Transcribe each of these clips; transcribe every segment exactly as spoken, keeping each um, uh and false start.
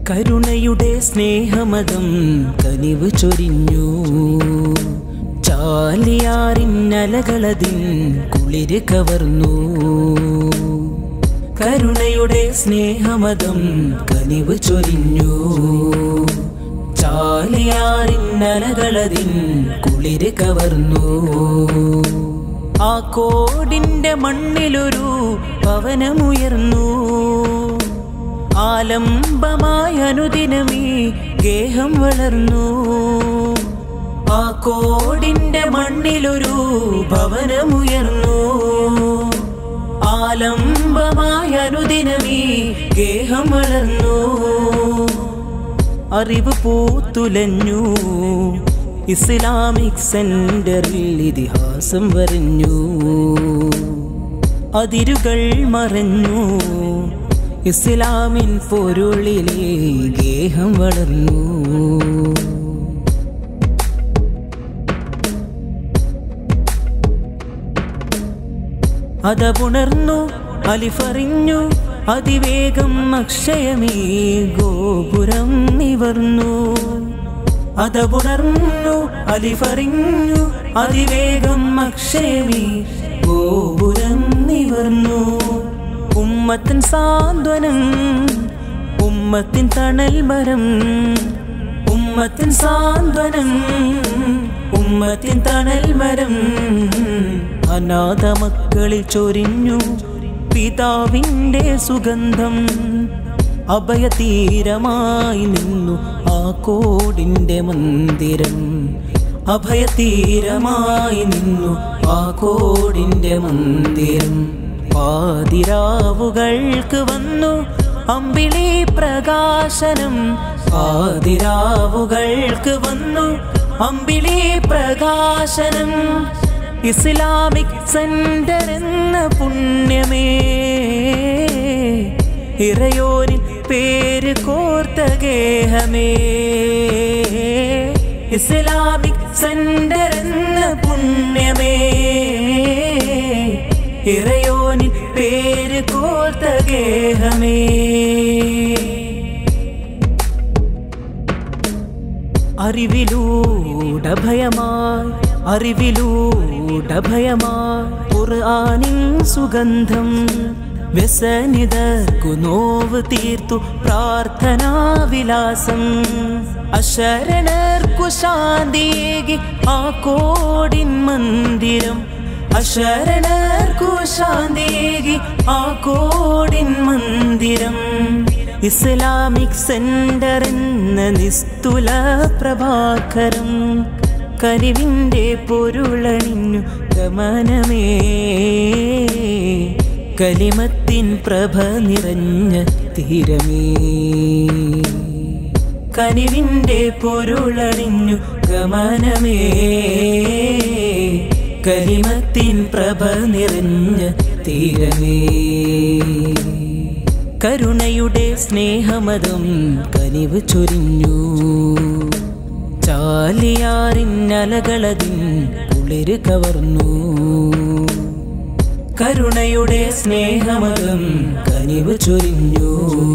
കരുണയുടെ സ്നേഹമതം കനിവ് ചൊരിഞ്ഞു. ചാലിയാറിന്നലകളതിൻ കുളിര് കവർന്നു. കരുണയുടെ സ്നേഹമതം കനിവ് ചൊരിഞ്ഞു. ചാലിയാറിന്നലകളതിൻ കുളിര് കവർന്നു. ആ കോടിന്റെ മണ്ണിലൊരു പവനമുയർന്നു. ആലംബമായ അനുദിനമീ ഗേഹം വളർന്നു. ആ കോടിന്റെ മണ്ണിലൊരു ഭവനമുയർന്നു. ആലംബമായ അനുദിനമീ ഗേഹം വളർന്നു. അറിവ് പൂത്തുലഞ്ഞു. ഇസ്ലാമിക് സെന്ററിൽ ഇതിഹാസം വരഞ്ഞു. അതിരുകൾ മറഞ്ഞു. ഇസ്ലാമിൻ പൊരുളിലെ ഗേഹം വളർന്നു. അതപുണർന്നു അലിഫറിഞ്ഞു. അതിവേഗം അക്ഷയമീ ഗോപുരം നിവർന്നു. അതപുണർന്നു അലിഫറിഞ്ഞു. അതിവേഗം അക്ഷയമീ ഗോപുരം നിവർന്നു. ഉമ്മത്തിൻ സാന്ത്വനം, ഉമ്മത്തിൻ തണൽ മരം. ഉമ്മത്തിൻ സാന്ത്വനം, ഉമ്മത്തിൻ തണൽ മരം. അനാഥ മക്കളിൽ ചൊരിഞ്ഞു പിതാവിൻ്റെ സുഗന്ധം. അഭയതീരമായി നിന്നു ആ കോടിൻ്റെ മന്ദിരം. അഭയതീരമായി നിന്നു ആ കോടിൻ്റെ മന്ദിരം. പാതിരാവുകൾക്ക് വന്നു അമ്പിളി പ്രകാശനം. പാതിരാവുകൾക്ക് വന്നു അമ്പിളി പ്രകാശനം. ഇസ്ലാമിക് സെന്റർ എന്ന പുണ്യമേ, ഇറയോനിൽ പേര് കോർത്ത ഗേഹമേ. ഇസ്ലാമിക് സെന്റർ എന്ന പുണ്യമേ, ഇറയോനിൽ പേര് കോർത്ത ഗേഹമേ. അറിവിലൂടഭയമായി, അറിവിലൂടഭയമായി ഖുർആനിൻ സുഗന്ധം. വ്യസനിതർക്കു നോവ് തീർത്തു പ്രാർത്ഥനാവിലാസം. അശരണർക്കു ശാന്തിയേകി ആ കോടിൻ മന്ദിരം. അശരണർക്കു ശാന്തിയേകി ആ കോടിൻ മന്ദിരം. ഇസ്ലാമിക് സെന്റർ എന്ന നിസ്തുല പ്രഭാകരം. കനിവിൻ്റെ പൊരുളണിഞ്ഞു ഗമനമേ. കലിമത്തിൻ പ്രഭ നിറഞ്ഞ തീരമേ. കനിവിൻ്റെ പൊരുളണിഞ്ഞു ഗമനമേ. കലിമത്തിൻ പ്രഭ നിറഞ്ഞ തീരമേ. കരുണയുടെ സ്നേഹമതം കനിവ് ചൊരിഞ്ഞു. ചാലിയാറിന്നലകളതിൻ കുളിര് കവർന്നു. കരുണയുടെ സ്നേഹമതം കനിവ് ചൊരിഞ്ഞു.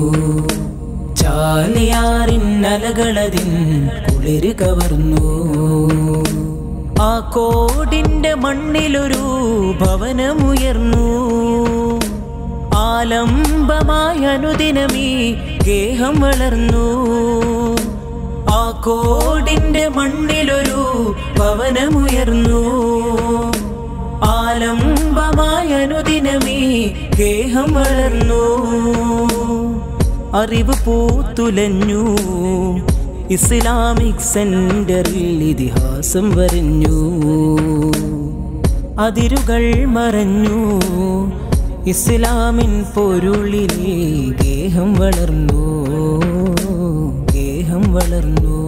ചാലിയാറിന്നലകളതിൻ കുളിര് കവർന്നു. ആ കോടിന്റെ മണ്ണിലൊരു ഭവനമുയർന്നു. ആലംബമായ അനുദിനമീ ഗേഹം വളർന്നു. ആ കോടിന്റെ മണ്ണിലൊരു ഭവനമുയർന്നു. ആലംബമായ അനുദിനമീ ഗേഹം വളർന്നു. അറിവ് പൂത്തുലഞ്ഞു. ഇസ്ലാമിക് സെന്ററിൽ ഇതിഹാസം വരഞ്ഞു. അതിരുകൾ മറഞ്ഞു. ഇസ്ലാമിൻ പൊരുളിലെ ഗേഹം വളർന്നു. ഗേഹം വളർന്നു.